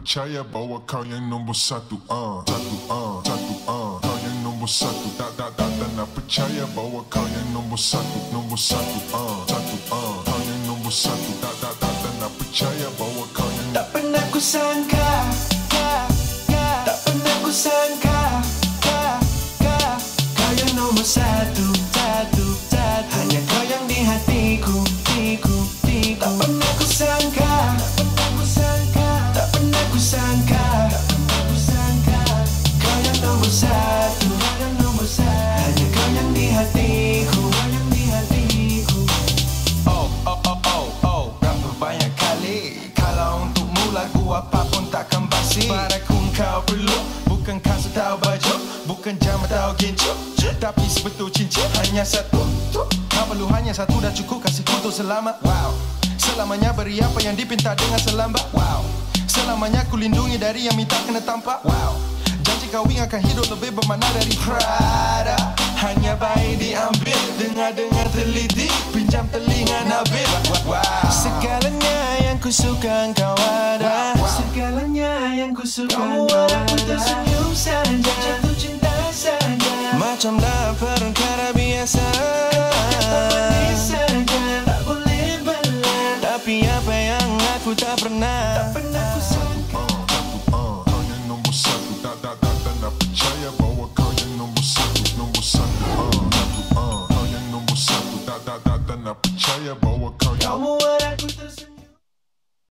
percaya bahwa kau yang nombor satu, Kau yang nombor satu. Tak nak percaya bahwa kau yang nombor satu, Kau yang nombor satu. Tak nak percaya bahwa kau yang tak pernah ku sangka, tak pernah ku sangka, kau yang nombor satu, hanya kau yang di hatiku. Tak pernah ku sangka, tak pernah ku sangka, kau yang nombor satu, hanya kau yang di hatiku. Berapa banyak kali kalau untukmu lagu apapun takkan basi. Padaku kau perlu bukan kasut atau baju, bukan jam atau gincu, tapi sebetul cincin hanya satu. Kau perlu hanya satu dah cukup kasihku untuk selama. Wow. Selamanya beri apa yang dipinta dengan selambat. Wow. Selamanya ku lindungi dari yang minta kena tampak. Wow. Janji kawin akan hidup lebih bermakna dari Prada. Hanya baik diambil, dengar teliti, pinjam telinga nabil. Wow. Segalanya yang ku suka kau ada. Segalanya yang ku suka kau ada. Kamu walaupun tersenyum saja.